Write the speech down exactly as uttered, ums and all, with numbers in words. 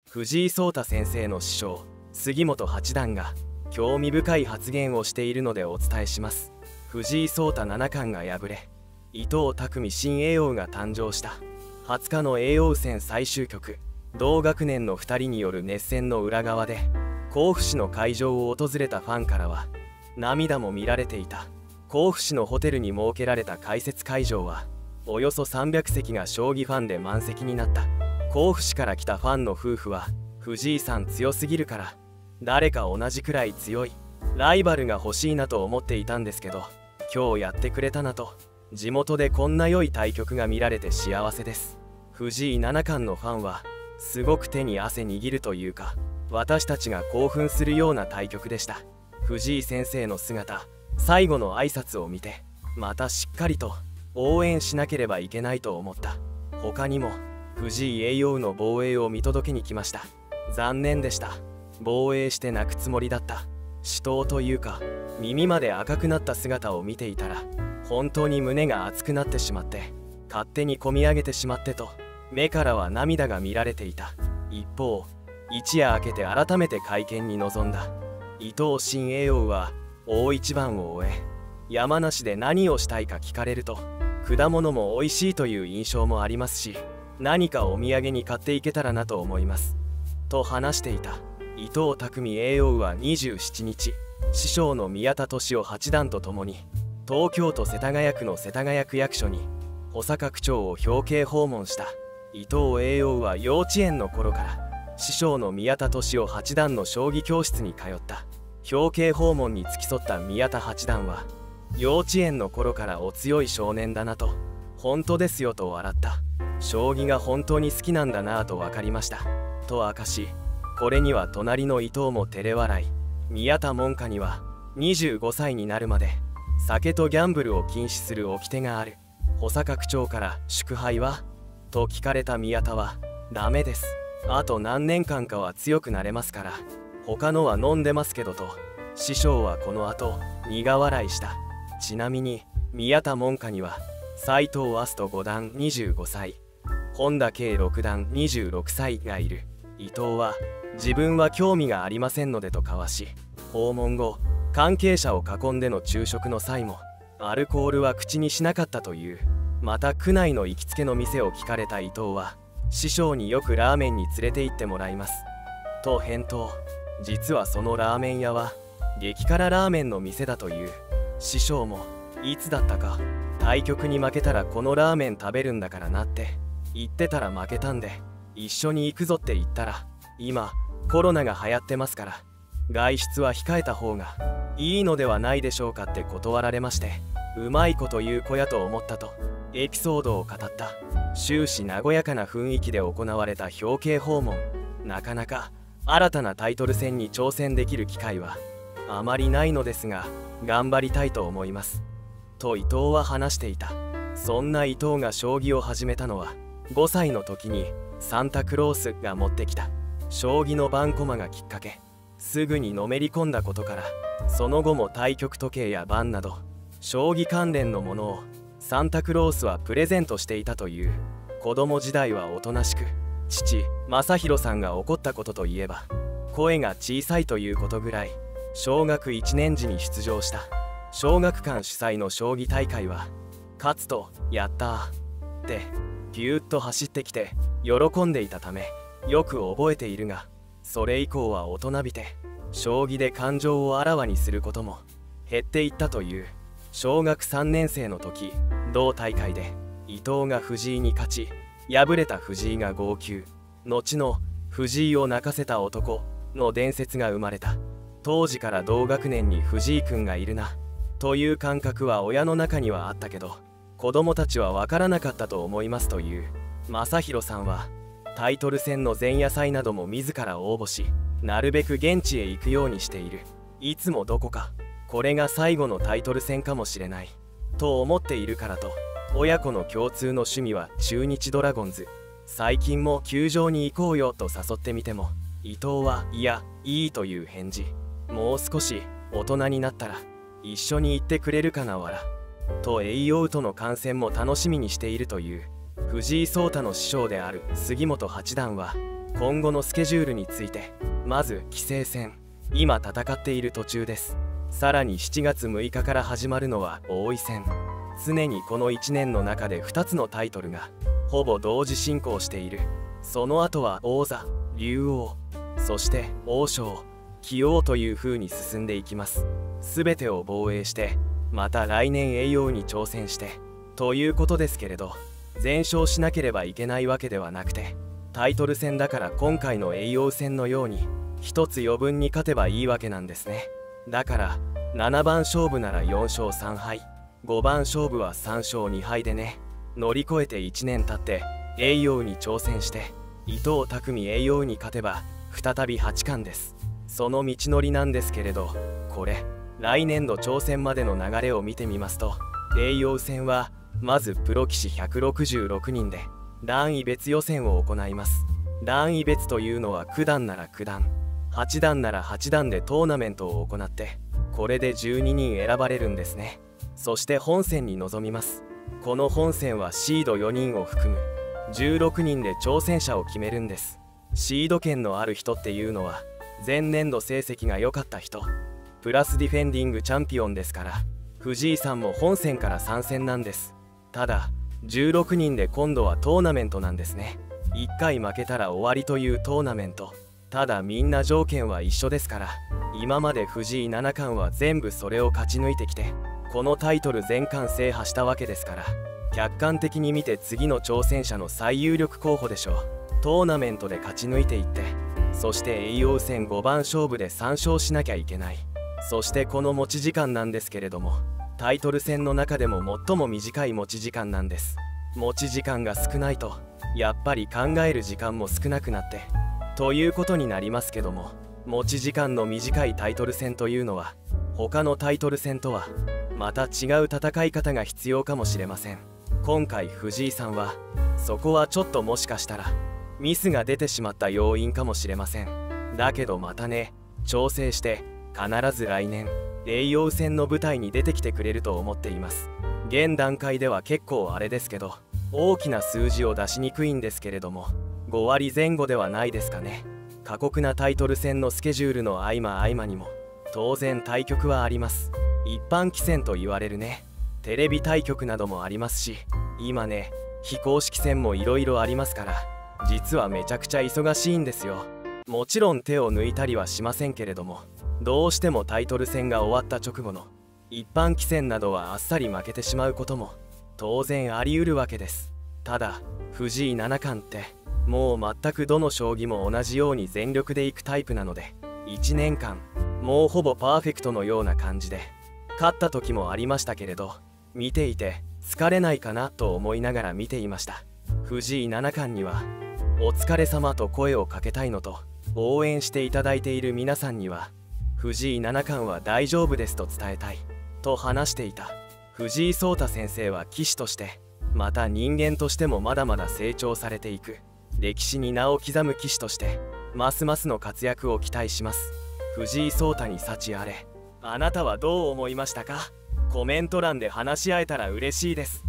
藤井聡太先生の師匠杉本八段が興味深い発言をしているのでお伝えします。藤井聡太七冠が敗れ、伊藤匠新叡王が誕生した。はつかの叡王戦最終局、同学年のふたりによる熱戦の裏側で甲府市の会場を訪れたファンからは涙も見られていた。甲府市のホテルに設けられた解説会場はおよそさんびゃくせきが将棋ファンで満席になった。甲府市から来たファンの夫婦は、藤井さん強すぎるから誰か同じくらい強いライバルが欲しいなと思っていたんですけど、今日やってくれたなと、地元でこんな良い対局が見られて幸せです。藤井七冠のファンはすごく手に汗握るというか、私たちが興奮するような対局でした。藤井先生の姿、最後の挨拶を見て、またしっかりと応援しなければいけないと思った。他にも藤井叡王の防衛を見届けに来ました。残念でした。防衛して泣くつもりだった。死闘というか、耳まで赤くなった姿を見ていたら本当に胸が熱くなってしまって、勝手にこみ上げてしまってと、目からは涙が見られていた。一方、一夜明けて改めて会見に臨んだ伊藤新叡王は大一番を終え、山梨で何をしたいか聞かれると、果物も美味しいという印象もありますし、何かお土産に買っていけたらなと思いますと話していた。伊藤匠叡王はにじゅうしちにち、師匠の宮田利男八段とともに東京都世田谷区の世田谷区役所に保坂区長を表敬訪問した。伊藤叡王は幼稚園の頃から師匠の宮田利男八段の将棋教室に通った。表敬訪問に付き添った宮田八段は、幼稚園の頃からお強い少年だなと、本当ですよと笑った。将棋が本当に好きなんだなぁと分かりましたと明かし、これには隣の伊藤も照れ笑い。宮田門下にはにじゅうごさいになるまで酒とギャンブルを禁止する掟がある。保坂区長から祝杯はと聞かれた宮田は、ダメです、あと何年間かは強くなれますから、他のは飲んでますけどと、師匠はこの後苦笑いした。ちなみに宮田門下には斎藤明日斗五段にじゅうごさい、本田圭六段にじゅうろくさいがいる。伊藤は自分は興味がありませんのでとかわし、訪問後関係者を囲んでの昼食の際もアルコールは口にしなかったという。また区内の行きつけの店を聞かれた伊藤は、師匠によくラーメンに連れて行ってもらいますと返答。実はそのラーメン屋は激辛ラーメンの店だという。師匠もいつだったか、対局に負けたらこのラーメン食べるんだからなって言ってたら負けたんで一緒に行くぞって言ったら、今コロナが流行ってますから外出は控えた方がいいのではないでしょうかって断られまして、うまいこと言う子やと思ったとエピソードを語った。終始和やかな雰囲気で行われた表敬訪問。なかなか新たなタイトル戦に挑戦できる機会はあまりないのですが、頑張りたいと思いますと伊藤は話していた。そんな伊藤が将棋を始めたのはごさいの時にサンタクロースが持ってきた将棋の盤駒がきっかけ。すぐにのめり込んだことから、その後も対局時計や盤など将棋関連のものをサンタクロースはプレゼントしていたという。子供時代はおとなしく、父正弘さんが怒ったことといえば声が小さいということぐらい。小学いちねん時に出場した小学館主催の将棋大会は、勝つと「やったー」ってピューッと走ってきて喜んでいたためよく覚えているが、それ以降は大人びて将棋で感情をあらわにすることも減っていったという。小学さんねん生の時、同大会で伊藤が藤井に勝ち、敗れた藤井が号泣。後の藤井を泣かせた男の伝説が生まれた。当時から同学年に藤井君がいるなという感覚は親の中にはあったけど、子供たちは分からなかったと思いますという。正弘さんはタイトル戦の前夜祭なども自ら応募し、なるべく現地へ行くようにしている。いつもどこかこれが最後のタイトル戦かもしれないと思っているからと。親子の共通の趣味は中日ドラゴンズ。最近も球場に行こうよと誘ってみても、伊藤はいやいいという返事。もう少し大人になったら一緒に行ってくれるかなわらと叡王との観戦も楽しみにしているという。藤井聡太の師匠である杉本八段は今後のスケジュールについて。まず棋聖戦、今戦っている途中です。さらにしちがつむいかから始まるのは王位戦。常にこのいちねんの中でふたつのタイトルがほぼ同時進行している。その後は王座、竜王、そして王将、棋王という風に進んでいきます。全てを防衛してまた来年栄養に挑戦してということですけれど、全勝しなければいけないわけではなくて、タイトル戦だから今回の栄養戦のように一つ余分に勝てばいいわけなんですね。だからななばん勝負ならよんしょうさんはいごばん勝負はさんしょうにはいでね。乗り越えていちねん経って栄養に挑戦して伊藤匠栄養に勝てば再びはちかんです。その道のりなんですけれど、これ来年度挑戦までの流れを見てみますと、栄養戦はまずプロ棋士ひゃくろくじゅうろくにんで段位別予選を行います。段位別というのはく段ならく段、はち段ならはち段でトーナメントを行って、これでじゅうににん選ばれるんですね。そして本戦に臨みます。この本戦はシードよにんを含むじゅうろくにんで挑戦者を決めるんです。シード権のある人っていうのは前年度成績が良かった人プラスディフェンディングチャンピオンですから、藤井さんも本戦から参戦なんです。ただじゅうろくにんで今度はトーナメントなんですね。いっかい負けたら終わりというトーナメント。ただみんな条件は一緒ですから、今まで藤井七冠は全部それを勝ち抜いてきてこのタイトル全冠制覇したわけですから、客観的に見て次の挑戦者の最有力候補でしょう。トーナメントで勝ち抜いていって、そして栄養戦ごばん勝負でさん勝しなきゃいけない。そしてこの持ち時間なんですけれども、タイトル戦の中でも最も短い持ち時間なんです。持ち時間が少ないとやっぱり考える時間も少なくなってということになりますけども、持ち時間の短いタイトル戦というのは他のタイトル戦とはまた違う戦い方が必要かもしれません。今回藤井さんはそこはちょっともしかしたらミスが出てしまった要因かもしれません。だけどまたね、調整して必ず来年栄養戦の舞台に出てきてくれると思っています。現段階では結構あれですけど、大きな数字を出しにくいんですけれどもごわりぜん後ではないですかね。過酷なタイトル戦のスケジュールの合間合間にも当然対局はあります。一般棋戦と言われるね、テレビ対局などもありますし、今ね非公式戦もいろいろありますから、実はめちゃくちゃ忙しいんですよ。もちろん手を抜いたりはしませんけれども、どうしてもタイトル戦が終わった直後の一般棋戦などはあっさり負けてしまうことも当然あり得るわけです。ただ藤井七冠ってもう全くどの将棋も同じように全力でいくタイプなので、いちねんかんもうほぼパーフェクトのような感じで勝った時もありましたけれど、見ていて疲れないかなと思いながら見ていました。藤井七冠にはお疲れ様と声をかけたいのと、応援していただいている皆さんには藤井七冠は大丈夫ですと伝えたいと話していた。藤井聡太先生は棋士としてまた人間としてもまだまだ成長されていく、歴史に名を刻む棋士としてますますの活躍を期待します。藤井聡太に幸あれ。あなたはどう思いましたか？コメント欄で話し合えたら嬉しいです。